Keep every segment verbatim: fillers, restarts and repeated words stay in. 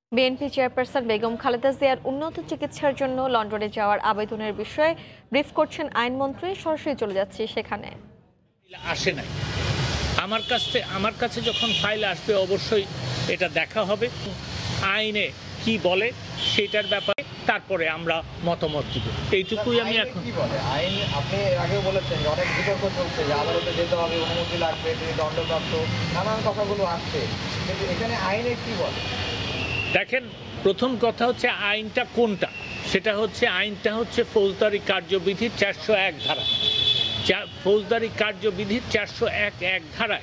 BNP chairperson Begum Khaleda জিয়ার উন্নত চিকিৎসার জন্য লন্ডনে যাওয়ার আবেদনের বিষয়ে ব্রিফ করছেন আইনমন্ত্রী। সরাসরি চলে যাচ্ছে সেখানে। আসে নাই আমার কাছে আমার কাছে যখন ফাইল আসবে অবশ্যই এটা দেখা হবে, আইনে কি বলে সেটার ব্যাপারে তারপরে আমরা মতামত দিব। এইটুকুই আমি এখন কি বলে আইন। আপনি আগে বলেছেন যে অনেক বিতর্ক চলছে যে আদালতে যেতে হবে, অনুমতি লাগবে, তিনি দণ্ডপ্রাপ্ত, নানান কথাগুলো আসছে, কিন্তু এখানে আইনে কি বলে? দেখেন, প্রথম কথা হচ্ছে আইনটা কোনটা, সেটা হচ্ছে আইনটা হচ্ছে ফৌজদারি কার্যবিধির চারশো এক ধারা। ফৌজদারি কার্যবিধির চারশো এক এক ধারায়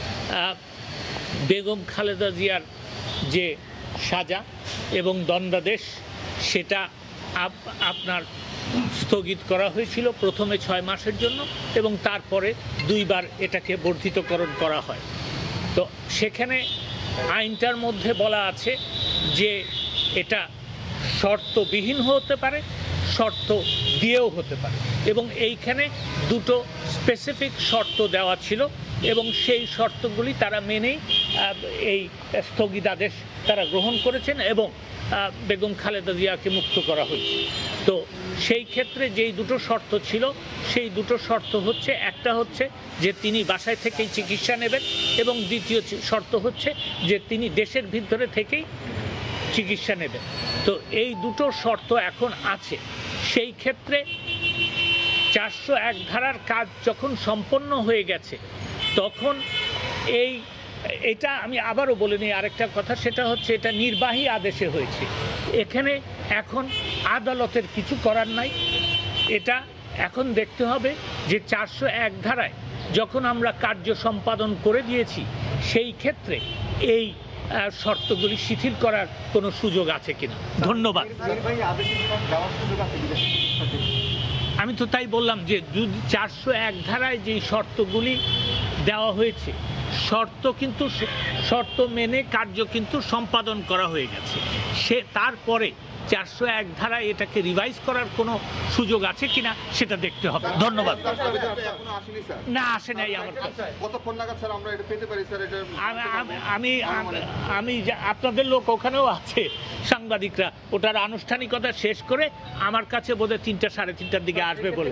বেগম খালেদা জিয়ার যে সাজা এবং দণ্ডাদেশ সেটা আপনার স্থগিত করা হয়েছিল প্রথমে ছয় মাসের জন্য এবং তারপরে দুইবার এটাকে বর্ধিতকরণ করা হয়। তো সেখানে আইনটার মধ্যে বলা আছে যে এটা শর্তবিহীন হতে পারে, শর্ত দিয়েও হতে পারে, এবং এইখানে দুটো স্পেসিফিক শর্ত দেওয়া ছিল এবং সেই শর্তগুলি তারা মেনেই এই স্থগিতাদেশ তারা গ্রহণ করেছেন এবং বেগম খালেদা জিয়াকে মুক্ত করা হয়েছে। তো সেই ক্ষেত্রে যেই দুটো শর্ত ছিল সেই দুটো শর্ত হচ্ছে, একটা হচ্ছে যে তিনি বাসায় থেকেই চিকিৎসা নেবেন এবং দ্বিতীয় শর্ত হচ্ছে যে তিনি দেশের ভিতরে থেকেই চিকিৎসা নেবেন। তো এই দুটো শর্ত এখন আছে। সেই ক্ষেত্রে চারশো এক ধারার কাজ যখন সম্পন্ন হয়ে গেছে তখন এই এটা আমি আবারও বলে নিই আরেকটা কথা, সেটা হচ্ছে এটা নির্বাহী আদেশে হয়েছে। এখানে এখন আদালতের কিছু করার নাই। এটা এখন দেখতে হবে যে চারশো এক ধারায় যখন আমরা কার্য সম্পাদন করে দিয়েছি সেই ক্ষেত্রে এই শর্তগুলি শিথিল করার কোনো সুযোগ আছে কিনা। ধন্যবাদ। আমি তো তাই বললাম যে যদি চারশো এক ধারায় যেই শর্তগুলি দেওয়া হয়েছে, শর্ত কিন্তু শর্ত মেনে কার্য কিন্তু সম্পাদন করা হয়ে গেছে। সে তারপরে চারশো এক ধারায় এটাকে রিভাইজ করার কোনো সুযোগ আছে কিনা সেটা দেখতে হবে। ধন্যবাদ। না, আসে নাই আমার কাছে। আমি আমি আপনাদের লোক ওখানেও আছে, সাংবাদিকরা, ওটার আনুষ্ঠানিকতা শেষ করে আমার কাছে বোধহয় তিনটা সাড়ে তিনটার দিকে আসবে বলে।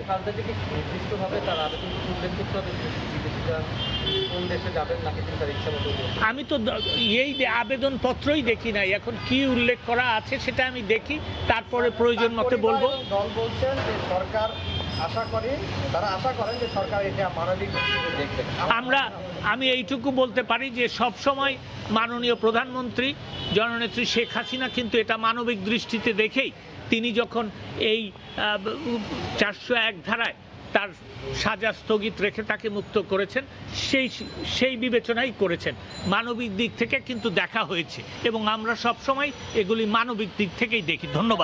আমি তো এই আবেদন পত্রই দেখি নাই, এখন কি উল্লেখ করা আছে সেটা আমি দেখি, তারপরে প্রয়োজন মতে বলবো। দল বলছেন যে সরকার আশা করে, তারা আশা করেন যে সরকার এটা মানবিক দৃষ্টিতে দেখবে। আমরা আমি এইটুকু বলতে পারি যে সব সময় মাননীয় প্রধানমন্ত্রী জননেত্রী শেখ হাসিনা কিন্তু এটা মানবিক দৃষ্টিতে দেখেই তিনি যখন এই চারশো এক ধারায় তার সাজা স্থগিত রেখে তাকে মুক্ত করেছেন, সেই সেই বিবেচনাই করেছেন। মানবিক দিক থেকে কিন্তু দেখা হয়েছে এবং আমরা সব সময় এগুলি মানবিক দিক থেকেই দেখি। ধন্যবাদ।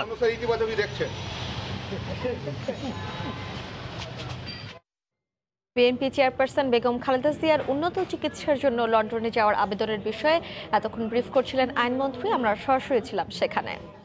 বিএনপি চেয়ারপারসন বেগম খালেদা জিয়ার উন্নত চিকিৎসার জন্য লন্ডনে যাওয়ার আবেদনের বিষয়ে এতক্ষণ ব্রিফ করছিলেন আইনমন্ত্রী। আমরা সরাসরি ছিলাম সেখানে।